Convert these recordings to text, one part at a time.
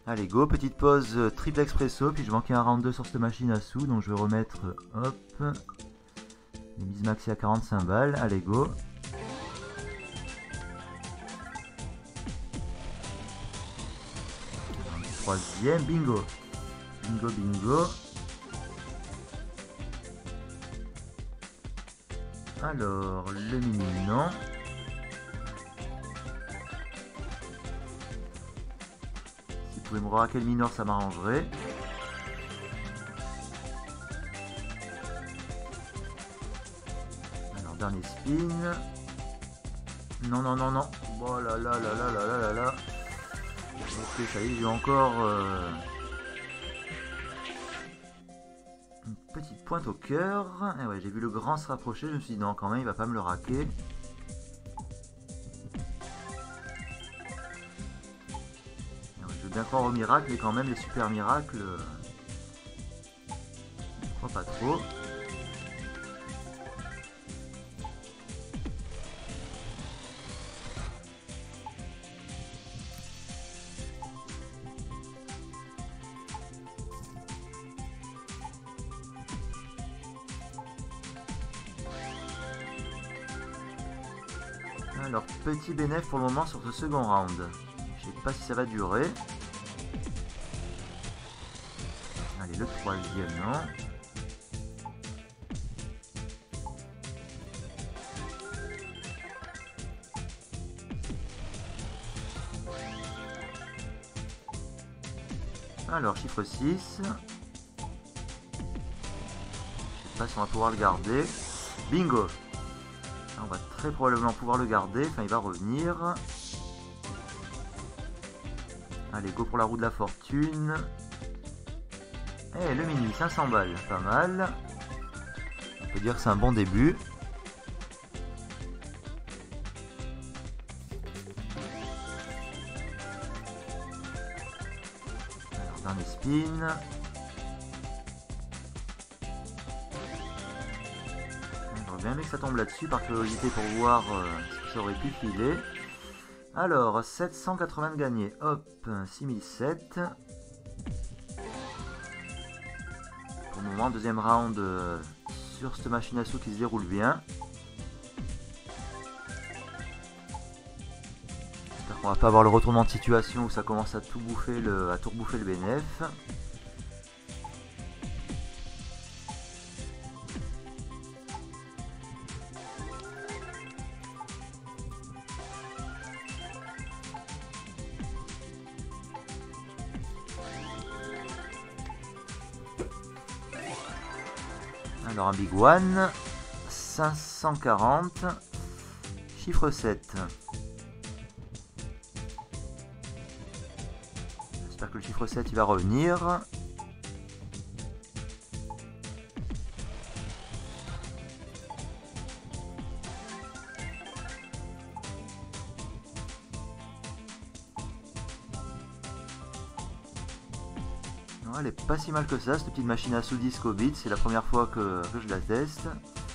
Allez, go, petite pause triple expresso, puis je manquais un round 2 sur cette machine à sous, donc je vais remettre, hop, les mises maxi à 45 balles, allez, go. Troisième, bingo. Bingo, bingo. Alors, le mini, non. Si vous pouvez me raquer le mineur, ça m'arrangerait. Alors, dernier spin. Non, non, non, non. Oh là là là là là là là là. Ok, ça y est, j'ai encore une petite pointe au cœur. Et ouais, j'ai vu le grand se rapprocher, je me suis dit non, quand même, il va pas me le raquer. Et ouais, je veux bien croire au miracle, mais quand même, les super miracles, je crois pas trop. Alors, petit bénéf pour le moment sur ce second round. Je sais pas si ça va durer. Allez, le troisième, non. Alors, chiffre 6. Je sais pas si on va pouvoir le garder. Bingo! On va très probablement pouvoir le garder, enfin il va revenir. Allez, go pour la roue de la fortune. Et le mini, 500 balles, pas mal. On peut dire que c'est un bon début. Alors, dernier spin. Bien aimé que ça tombe là-dessus par curiosité pour voir ce que ça aurait pu filer. Alors, 780 de gagné. Hop, 6007. Pour le moment, deuxième round sur cette machine à sous qui se déroule bien. J'espère qu'on va pas avoir le retournement de situation où ça commence à tout bouffer à tout rebouffer le bénéf. Alors un big one, 540, chiffre 7. J'espère que le chiffre 7 il va revenir. Elle est pas si mal que ça, cette petite machine à sous Disco Beat, c'est la première fois que je la teste.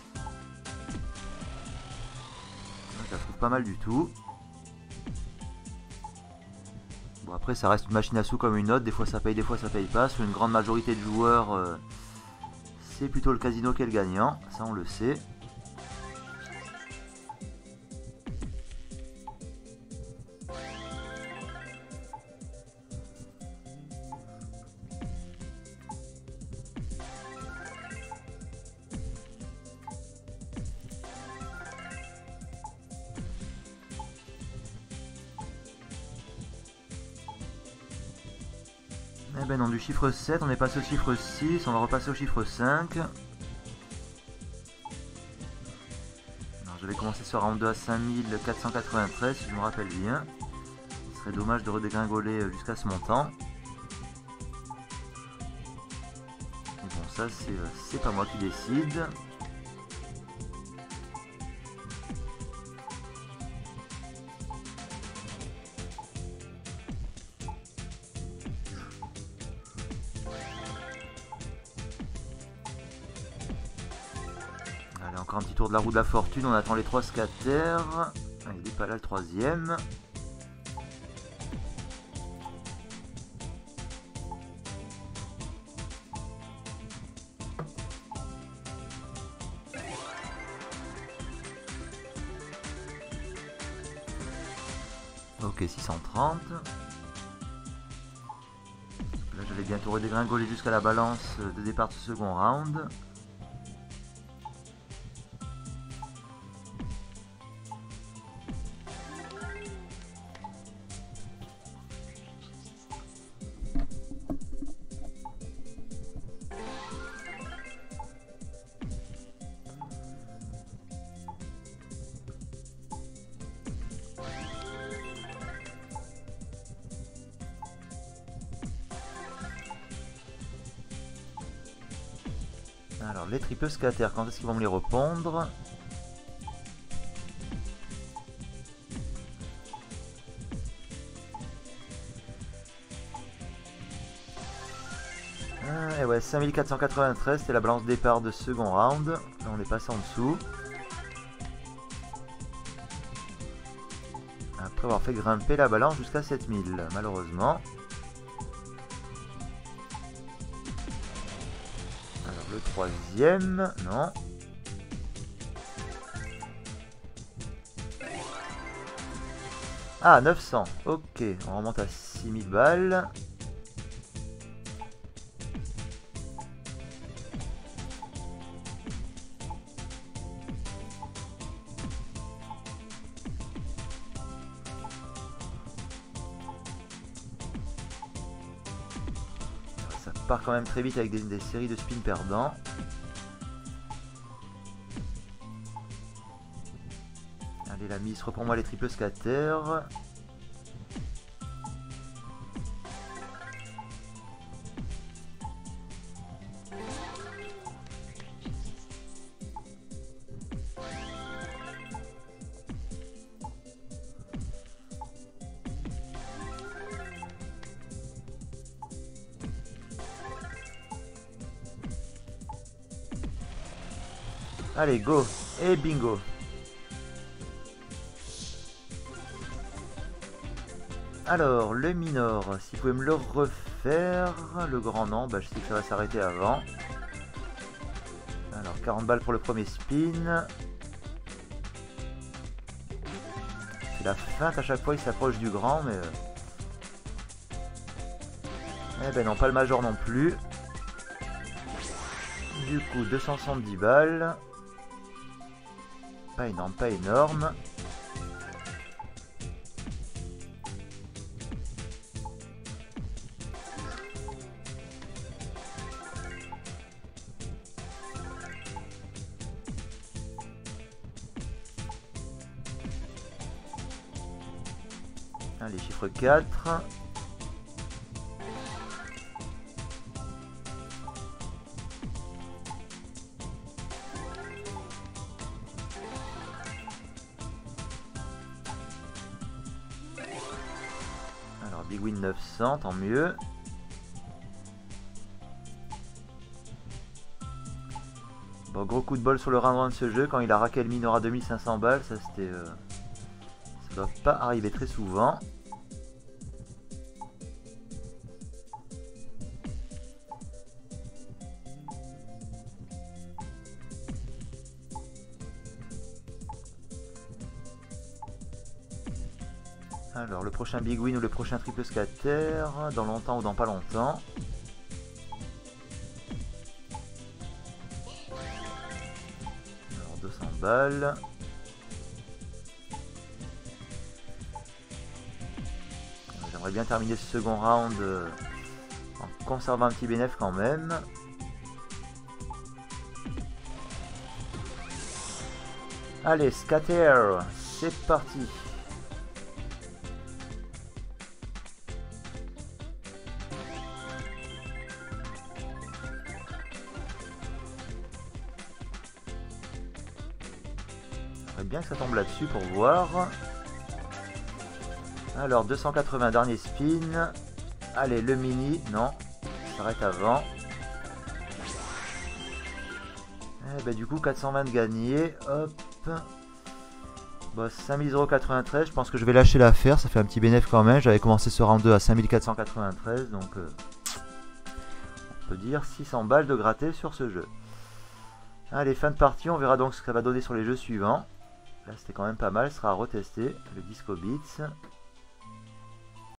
Je la trouve pas mal du tout. Bon après ça reste une machine à sous comme une autre, des fois ça paye, des fois ça paye pas. Sur une grande majorité de joueurs, c'est plutôt le casino qui est le gagnant, ça on le sait. Eh ben non, du chiffre 7, on est passé au chiffre 6, on va repasser au chiffre 5. Alors, je vais commencer ce round 2 à 5493, si je me rappelle bien. Ce serait dommage de redégringoler jusqu'à ce montant. Mais bon, ça, c'est pas moi qui décide. Allez, encore un petit tour de la roue de la fortune, on attend les 3 scatters. Il n'est pas là le troisième. Ok, 630. Là, je vais bientôt redégringoler jusqu'à la balance de départ de ce second round. Alors, les triples scatter, quand est-ce qu'ils vont me les répondre? Et ouais, 5493, c'est la balance départ de second round. Là, on est passé en dessous. Après avoir fait grimper la balance jusqu'à 7000, malheureusement. Alors, le troisième, non. Ah, 900, ok, on remonte à 6000 balles. Ça part quand même très vite avec des séries de spins perdants. Allez, la mise, reprends-moi les triples scatter. Allez, go! Et bingo! Alors, le minor, si vous pouvez me le refaire. Le grand non, bah, je sais que ça va s'arrêter avant. Alors, 40 balles pour le premier spin. C'est la feinte à chaque fois, il s'approche du grand, mais... Eh ben non, pas le major non plus. Du coup, 270 balles. Pas énorme, pas énorme. Allez, chiffre 4. Alors, Big Win 900, tant mieux. Bon, gros coup de bol sur le round 1 de ce jeu. Quand il a raqué le minor à 2500 balles, ça c'était... ça doit pas arriver très souvent. Alors, le prochain Big Win ou le prochain triple scatter, dans longtemps ou dans pas longtemps. Alors, 200 balles. J'aimerais bien terminer ce second round en conservant un petit bénéfice quand même. Allez, scatter, c'est parti. Bien que ça tombe là-dessus pour voir. Alors 280 dernier spin. Allez, le mini, non, ça s'arrête avant. Et bah, du coup 420 de gagné, hop. Bon, 5093, je pense que je vais lâcher l'affaire, ça fait un petit bénéfice quand même. J'avais commencé ce round 2 à 5493, donc on peut dire 600 balles de gratter sur ce jeu. Allez, fin de partie, on verra donc ce que ça va donner sur les jeux suivants. Là c'était quand même pas mal, ce sera à retester, le Disco Beats.